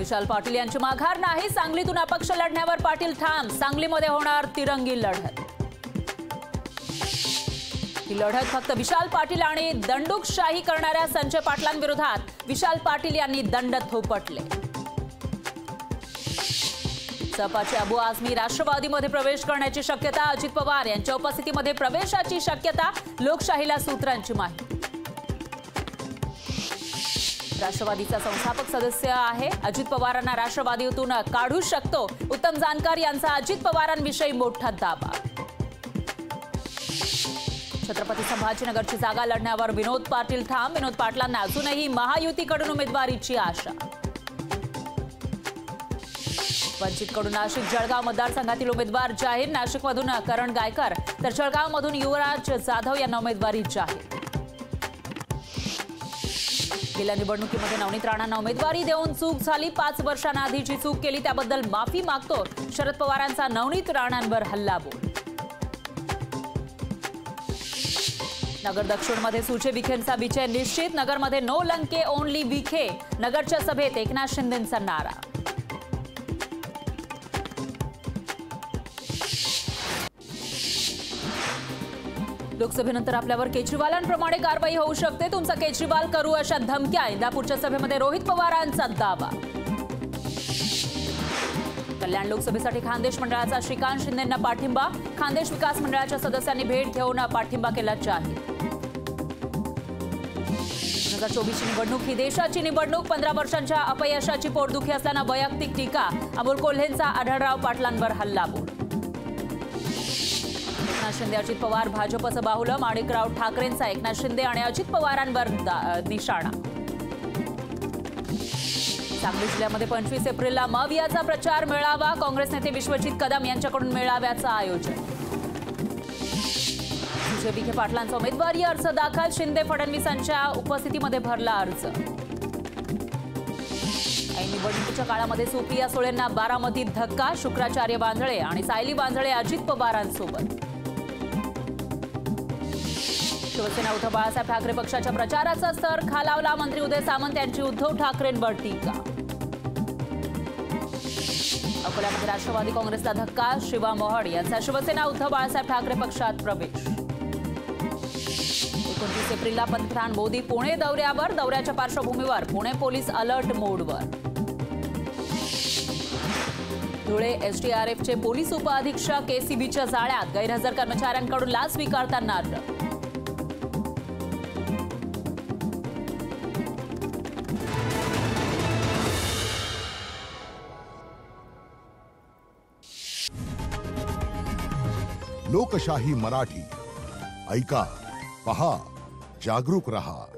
विशाल पाटील यांची माघार नाही, सांगलीतून अपक्ष लढण्यावर पाटील ठाम, सांगलीमध्ये होणार तिरंगी लढत। ही लढत फक्त विशाल पाटील आणि दंडुकशाही करणाऱ्या संजय पाटलांविरोधात विशाल पाटील यांनी दंड थोपटले। सपाचे अबू आझमी राष्ट्रवादीमध्ये प्रवेश करण्याची शक्यता, अजित पवार यांच्या उपस्थितीमध्ये प्रवेशाची शक्यता, लोकशाहीला सूत्रांची माहिती। राष्ट्रवादीचा संस्थापक सदस्य आहे, अजित पवारांना राष्ट्रवादीतून काढू शकतो, उत्तम जानकर यांचा अजित पवारांविषयी मोठा दावा। छत्रपती संभाजीनगरची जागा लढण्यावर विनोद पाटील ठाम, विनोद पाटलांना अजूनही महायुतीकडून उमेदवारीची आशा। वंचितकडून नाशिक जळगाव मतदारसंघातील उमेदवार जाहीर, नाशिकमधून करण गायकर तर जळगावमधून युवराज जाधव यांना उमेदवारी जाहीर। गेल्या निवडणुकीमध्ये नवनीत राणांना उमेदवारी देऊन चूक झाली, 5 वर्षांआधीची चूक केली त्याबद्दल माफी मागतो, शरद पवारांचा नवनीत राणांवर हल्लाबोल। नगर दक्षिणमध्ये सुजय विखेंचा विजय निश्चित, नगरमध्ये नो लंके ओनली विखे, नगरच्या सभेत एकनाथ शिंदेंचा नारा। लोकसभेनंतर आपल्यावर केजरीवालांप्रमाणे कारवाई होऊ शकते, तुमचा केजरीवाल करू अशा धमक्या, इंदापूरच्या सभेमध्ये रोहित पवारांचा दावा। कल्याण लोकसभेसाठी खानदेश मंडळाचा श्रीकांत शिंदेंना पाठिंबा, खानदेश विकास मंडळाच्या सदस्यांनी भेट घेऊन पाठिंबा केला जाहीर। 2024ची निवडणूक ही देशाची निवडणूक, 15 वर्षांच्या अपयशाची पोटदुखी असताना वैयक्तिक टीका, अमोल कोल्हेंचा आढळराव पाटलांवर हल्लाबोल। एकनाथ शिंदे अजित पवार भाजपचं बाहुलं, माणिकराव ठाकरेंचा एकनाथ शिंदे आणि अजित पवारांवर निशाणा। सांगली जिल्ह्यामध्ये 25 एप्रिलला मवियाचा प्रचार मेळावा, काँग्रेस नेते विश्वजित कदम यांच्याकडून मेळाव्याचं आयोजन। सुजय विखे पाटलांचा उमेदवारी अर्ज दाखल, शिंदे फडणवीसांच्या उपस्थितीमध्ये भरला अर्ज। ऐन निवडणुकीच्या काळामध्ये सुप्रिया सुळेंना बारामतीत धक्का, शुक्राचार्य बांधळे आणि सायली बांधळे अजित पवारांसोबत। शिवसेना उद्धव बाळासाहेब ठाकरे पक्षाच्या प्रचाराचा स्तर खालावला, मंत्री उदय सामंत यांची उद्धव ठाकरेंवर टीका। अकोल्यामध्ये राष्ट्रवादी काँग्रेसला धक्का, शिवा मोहड यांचा शिवसेना उद्धव बाळासाहेब ठाकरे पक्षात प्रवेश। 29 एप्रिलला पंतप्रधान मोदी पुणे दौऱ्यावर, दौऱ्याच्या पार्श्वभूमीवर पुणे पोलीस अलर्ट मोडवर। धुळे एसडीआरएफचे पोलीस उपअधीक्षक एसीबीच्या जाळ्यात, गैरहजर कर्मचाऱ्यांकडून लाच स्वीकारताना अटक। लोकशाही मराठी ऐका, पहा, जागरूक रहा।